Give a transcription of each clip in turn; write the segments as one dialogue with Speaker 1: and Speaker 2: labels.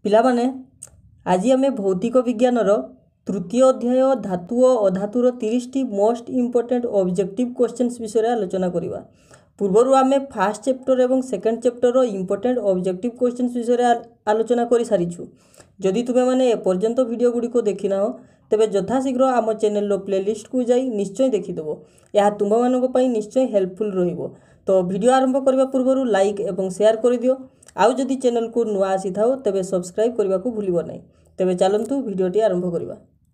Speaker 1: पिलामाने आज आम भौतिक विज्ञान तृतीय अध्याय धातु और अधातुर 30 मोस्ट इम्पोर्टेंट ऑब्जेक्टिव क्वेश्चंस विषय आलोचना करवा। पूर्वर आम फास्ट चैप्टर और second chapter important objective questions विषय आलोचना कर सारीछु। जदि तुम्हें मैंने एपर्यंत वीडियो गुड़िक देखिना तेबे यथाशीघ्र आम चैनल प्लेलिस्ट को जाई निश्चय देखीदेव। यह तुम मानक निश्चय हेल्पफुल रहिबो। तो वीडियो आरंभ करने पूर्व लाइक और शेयर कर दियो। आउ जदि चैनल को नुआ आसी थाओ तेबे सब्सक्राइब करने को भूलिबो नहीं। तेबे चलंतु वीडियोटी आरंभ करवा।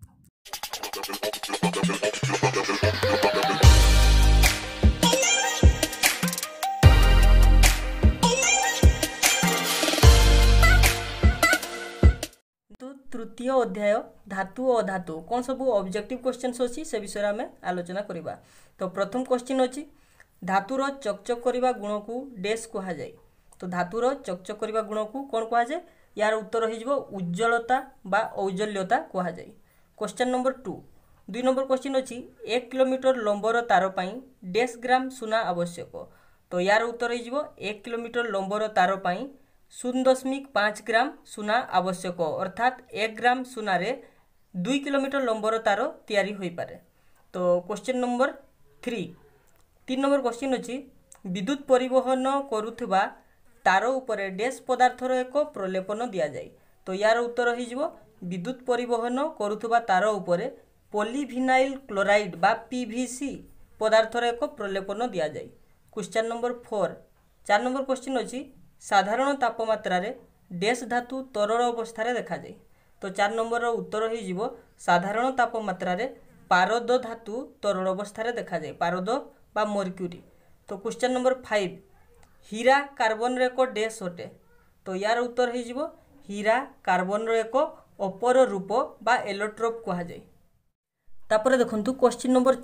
Speaker 1: तृतीय अध्याय धातु और अधातु कौन सब ऑब्जेक्टिव क्वेश्चंस अच्छी से विषय में आलोचना करवा। तो प्रथम क्वेश्चन अच्छी धातुर चकचक करने गुण को डैश कह जाए। तो धातुर चकचक करने गुण को कौन कह जाए? यार उत्तर हो उज्ज्वलता बा औज्जल्यता कह जाए। क्वेश्चन नंबर 2 2 नंबर क्वेश्चन अच्छी 1 किलोमीटर लंबर तार पर डैश ग्राम सुना आवश्यक। तो यार उत्तर हो 1 किलोमीटर लंबर तार पर 0.5 ग्राम सुना आवश्यक। अर्थात 1 ग्राम सुनारे 2 किलोमीटर लंबर तार तैयारी हो पारे। तो क्वेश्चन नंबर 3 नंबर क्वेश्चन अच्छी विद्युत परिवहन करुवा तार उपरे डैश पदार्थर एक प्रलेपन दि जाए। तो यार उत्तर हो विद्युत परिवहन करुवा तार उपरे पॉलीविनाइल क्लोराइड बा पीवीसी पदार्थर एक प्रलेपन दि जाए। क्वेश्चन नंबर 4 नंबर क्वेश्चन अच्छी साधारण तापमात्रा रे डैश धातु तरल अवस्था देखा जाए। तो 4 नंबर उत्तर हो साधारण तापमात्रा रे पारद धातु तरल अवस्था देखा जाए, पारद बा मर्क्यूरी। तो क्वेश्चन नंबर 5 हीरा कार्बन रे एक डैश अटे। तो यार उत्तर हो हीरा कार्बन रे एक अपर रूप बा एलोट्रोप कह जाए। तापर देखंतु क्वेश्चन नंबर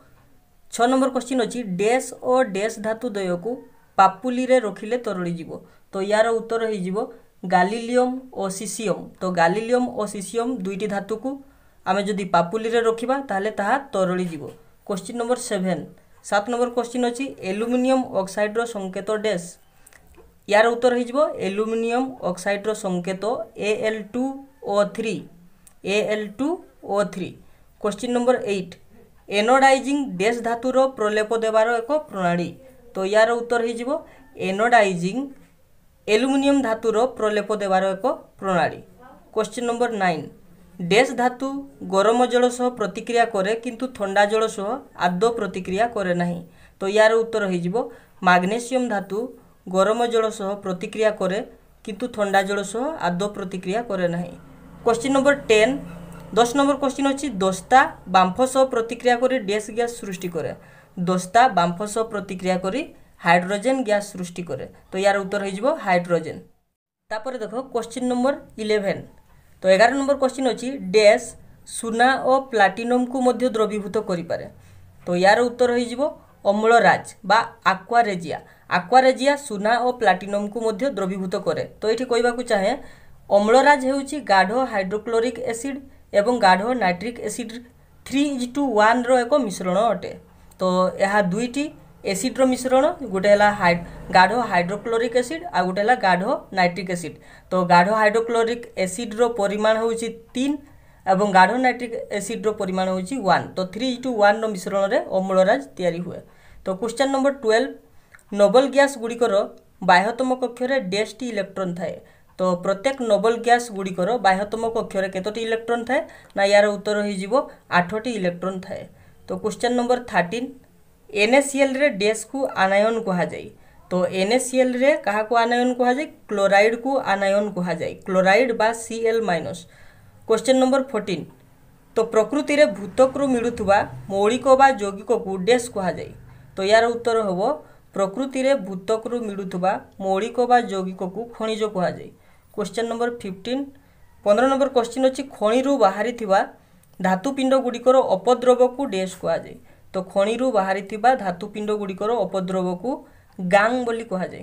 Speaker 1: 6 नंबर क्वेश्चन अच्छी डैश और डैश धातु द्वय को पापुली रे रखिले तरली जीवो। तो यार उत्तर हो गालिलियम और सीसियम। तो गालिलियम और सीसियम दुईटी धातु को आमे जदि पापुली रे रखिबा ताहले ताहा तरली जीवो। क्वेश्चन नंबर 7 नंबर क्वेश्चन अच्छी एल्युमिनियम ऑक्साइड रो संकेत डैश। यार उत्तर हो एल्युमिनियम ऑक्साइड रो संकेत Al2O3 Al2O3। Question number 8 anodising dash धातुर प्रलेप देवार एक प्रणाली। तो यार उत्तर हो एनोडाइजिंग एल्युमिनियम धातुर प्रलेप देवार एक प्रणाली। क्वेश्चन नंबर 9 डैश धातु गरम जल सह प्रतिक्रिया करे किंतु ठंडा जल सह आदौ प्रतिक्रिया करे नहीं। तो यार उत्तर हो मैग्नीशियम धातु गरम जल सह प्रतिक्रिया करे किंतु ठंडा जल सह आदौ प्रतिक्रिया करे नहीं। क्वेश्चन नंबर 10 नंबर क्वेश्चन अच्छी दस्ता बांफ सह प्रतिक्रिया करे डैश गैस सृष्टि करे। दस्ता बांफ सह प्रतिक्रिया करी हाइड्रोजन गैस सृष्टि करे। तो यार उत्तर हो हाइड्रोजन। तापर देखो क्वेश्चन नंबर 11। तो 11 नंबर क्वेश्चन अच्छी डैश सुना और प्लाटिनम को मध्य द्रवीभूत करि पारे। तो यार उत्तर हो अम्लराज बा आक्वारेजिया। आक्वारेजिया सुना और प्लाटिनम को मध्य द्रवीभूत करे। तो ये कहवाकू चाहे अम्लराज हेउची गाढ़ हाइड्रोक्लोरिक एसिड एवं गाढ़ नाइट्रिक एसिड 3:1 रो एक मिश्रण अटे। तो यह दुईटी एसिड रो मिश्रण गोटे है गाढ़ हाइड्रोक्लोरिक एसिड आ गोटे है गाढ़ नाइट्रिक एसिड। तो गाढ़ हाइड्रोक्लोरिक एसिड रो परिमाण होउची 3 एवं गाढ़ नाइट्रिक एसिड रो परिमाण होउची 1। तो 3:1 रो मिश्रण रे अम्लराज तैयारी हुए। तो क्वेश्चन नंबर 12 नोबल गैस गुड़िकर बाह्यतम कक्षरे डैशटी इलेक्ट्रॉन थाए। तो प्रत्येक नोबल गैस गुड़िकर बाह्यतम कक्षरे केतोटी इलेक्ट्रॉन थाए ना यार उत्तर हो 8टी इलेक्ट्रॉन थाए। तो क्वेश्चन नंबर 13 NaCl रे डैश को आनायन कहा जाए। तो NaCl रे कहा को आनायन कहा जाए? क्लोराइड को आनायन कहा जाए, क्लोराइड बा Cl-। क्वेश्चन नंबर 14 तो प्रकृति रे भूतकरू मिलुथुबा मौलिक बा यौगिक को डैश कहा जाए। तो यार उत्तर हो प्रकृति रे भूतकरू मिलुथुबा मौलिक बा यौगिक को खनिज कहा जाए। क्वेश्चन नंबर 15 नंबर क्वेश्चन अच्छी खणिरू बाहरी थिबा धातुपिंड गुड़िकर अपद्रव को डैश कहा जाए। तो खणिरू बाहरी थिबा धातुपिंड गुड़िकर अपद्रव को गांग बोली कहा जाए।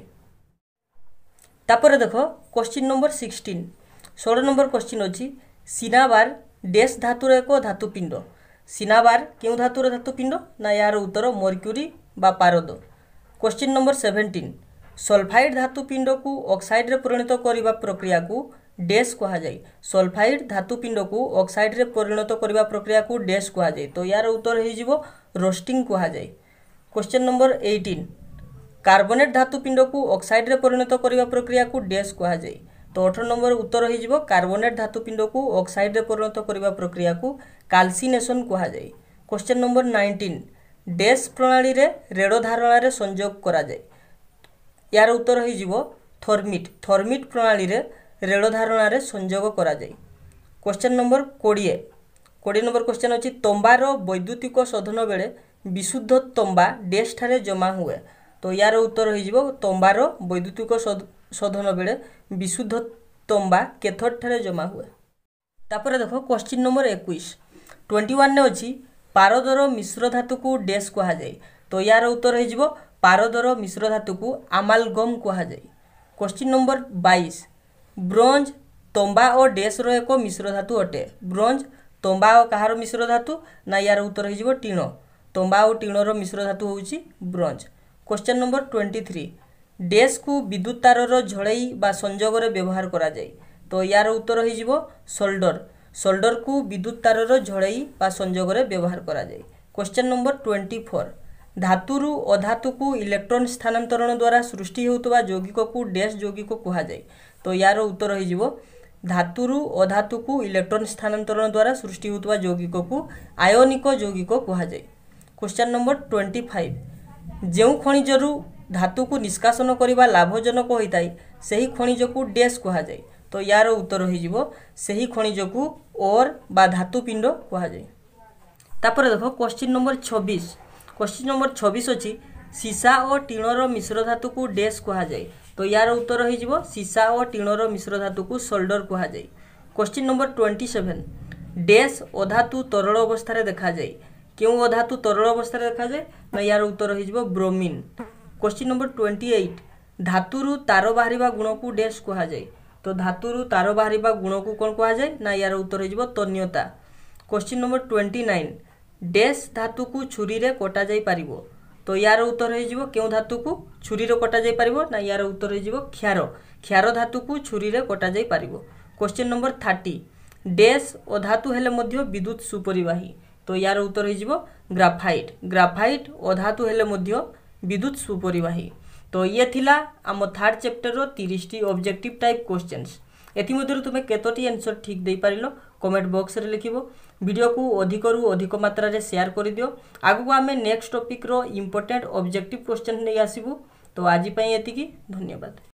Speaker 1: तापर देखो क्वेश्चन नंबर 16 नंबर क्वेश्चन अच्छी सिनाबार डैश धातुर एक धातुपिंड। सिनाबार क्यों धातुर धातुपिंड ना यार उत्तर मर्क्यूरी बा पारद। क्वेश्चन नंबर 17 सल्फाइड धातुपिंड को ऑक्साइड रे परिणत करने प्रक्रिया को डैश कहा जाए। सल्फाइड धातुपिंड को ऑक्साइड रे परिणत करने प्रक्रिया को डैश कहा जाए। तो यार उत्तर हो रोस्टिंग कहा जाए। क्वेश्चन नंबर 18 कार्बोनेट धातुपिंड को ऑक्साइड रे परिणत करने प्रक्रिया को डैश कहा जाए। तो 18 नंबर उत्तर हो कार्बोनेट धातुपिंड को ऑक्साइड रे परिणत करने प्रक्रिया को काल्सिनेशन कहा जाए। क्वेश्चन नंबर 19 डैश प्रणाली रे रेड़ धारणा रे संयोग करा जाए। यार उत्तर हो थर्मिट। थर्मिट प्रणाली रे रेड़ धारणा रे संयोग करा जाए। क्वेश्चन नंबर 20 नंबर क्वेश्चन अच्छी तंबार वैद्युतिक शोधन बेले विशुद्ध तंबा डैश ठारे जमा हुए। तो यार उत्तर हो तंबार वैद्युतिक शोधन बेले विशुद्ध तंबा कैथोड ठारे जमा हुए। तापर देखो क्वेश्चन नंबर 21 ने अच्छी पारदर मिश्र धातु को डैश कहा जाए। तो यार उत्तर हो पारदर मिश्र धातु को आमालगम कहा जाए। क्वेश्चन नंबर 22 ब्रोंज तंबा और डैश रो एक मिश्र धातु अटे। ब्रोंज तंबा और कहार मिश्र धातु ना यार उत्तर हो टीण। तंबा और टीणर मिश्र धातु होउची ब्रोंज। क्वेश्चन नंबर 23 डैश को विद्युत तारर झड़ई बा संयोग रे व्यवहार करा जाए। तो यार उत्तर हो सोल्डर। सोल्डर को विद्युत तारर झड़ई बा संयोग रे व्यवहार करा जाए। क्वेश्चन नंबर 24 धातुरु अधातु को इलेक्ट्रॉन स्थानांतरण द्वारा सृष्टि होतबा यौगिक को डैश यौगिक कहा जाए। तो यार उत्तर हो धातुरु अधातु को इलेक्ट्रॉन स्थानांतरण द्वारा सृष्टि होतबा यौगिक को आयनिक यौगिक कहा जाए। क्वेश्चन नंबर 25 जो खनिजरु धातु को निष्कासन करने लाभजनक होता है सही खनिज को डैश कहा जाए। तो यार उत्तर हो सही खनिज को और बा धातुपिंड कहा जाए। तापर देखो क्वेश्चन नंबर 26 क्वेश्चन नंबर 26 अच्छी सीसा और टीणर मिश्र धातु को डैश कहा जाए। तो यार उत्तर हो सीसा और टीणर मिश्र धातु को सोल्डर कहा जाए। क्वेश्चन नंबर 27 डैश अधातु तरल अवस्था देखा जाए। क्यों अधातु तरल अवस्था देखा जाए ना यार उत्तर हो ब्रोमीन। क्वेश्चन नंबर 28 धातुरु तार बाहर गुण को डैश कहा जाए। तो धातुरु तार बाहर गुण को कौन कहा जाए ना यार उत्तर हो तन्यता। क्वेश्चन नंबर 29 डैश धातु को छुरी रे कटा जाई पारिबो। तो यार उत्तर हो क्यों धातु को छुरी रे कटा जाई पारिबो ना यार उत्तर हो क्षार। क्षार धातु को छुरी रे कटा जाई पारिबो। क्वेश्चन नंबर 30 डैश अधातु हेले मध्य विद्युत सुपरिवाही। तो यार उत्तर हो ग्राफाइट। ग्राफाइट अधातु हेले मध्य विद्युत सुपरिवाही। तो ये थिला आम थर्ड चैप्टर रो 30 ऑब्जेक्टिव टाइप क्वेश्चंस। एथिमध्यरु तुमे केतोटी आंसर ठीक देई पारिलो कमेंट बॉक्स रे लिखिबो। वीडियो को अधिक रु अधिक मात्रा रे शेयर कर दियो। आगु आमे नेक्स्ट टॉपिक रो इंपोर्टेंट ऑब्जेक्टिव क्वेश्चन नै आसीबु। तो आज पई एतिकी धन्यवाद।